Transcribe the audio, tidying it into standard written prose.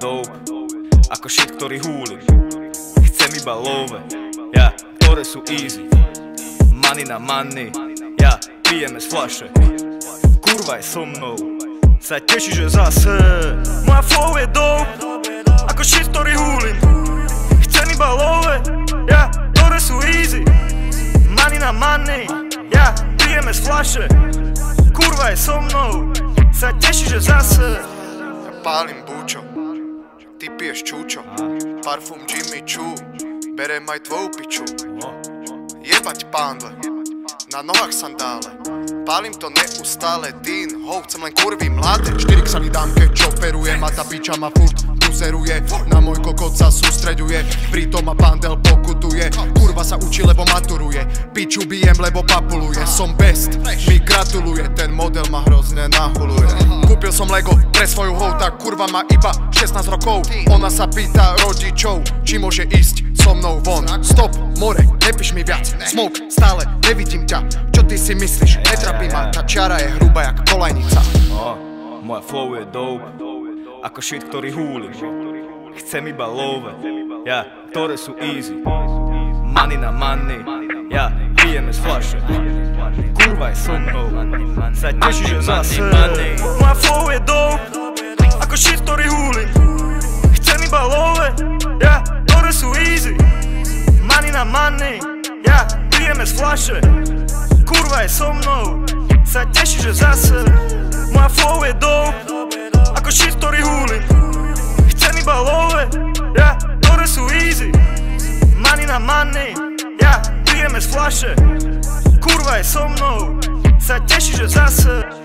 dope, ako shit, ktorý húlim. Chcem iba love, ja, ktoré sú easy. Money na money, ja, pijeme z flaše. Kurva je so mnou, sa teší, že zase moja flow je dope, ako shit, ktorý húlim. Chcem iba love, ja, ktoré sú easy. Money na money, ja, pijeme z flaše. Kurva je so mnou, sa teší, že zase pálim búčo, ty piješ čúčo, parfum Jimmy Choo, berem aj tvoju piču. Jebať pándle, na nohách sandále, pálim to neustále, dín, ho, chcem len kurvy mladé. 4 Xany dám, keď čoperujem a tá piča ma furt buzeruje, na môj kokot sa sústreďuje, pritom ma pandel pokutuje, kurva sa učí, lebo maturuje, piču bijem, lebo papuluje, som best, mi gratuluje, ten model ma hrozne nahuluje. Kúpil som Lego pre svoju hou, tak kurva má iba 16 rokov, ona sa pýta rodičov, či môže ísť so mnou von. Stop, more, nepíš mi viac, smoke, stále nevidím ťa, čo ty si myslíš, netrapí ma, tá čiara je hruba jak kolajnica. Moja flow je dope, ako shit, ktorý húlim. Chcem iba love, ja, ktoré sú easy. Money na money, ja, pijeme z flaše. Kurva je so mnou, sa teší, že zase moja flow je dope, ako shit, ktorý húlim. Chcem iba love, ja, ktoré sú easy. Money na money, ja, pijeme z flaše. Kurva je so mnou, sa teší, že zase moja flow je dope, ako shit, ktorý húlim. Chcem iba love, ja, ktoré sú easy. Money na money, ja, pijeme z flaše. Kurva je so mnou, sa teší, že zase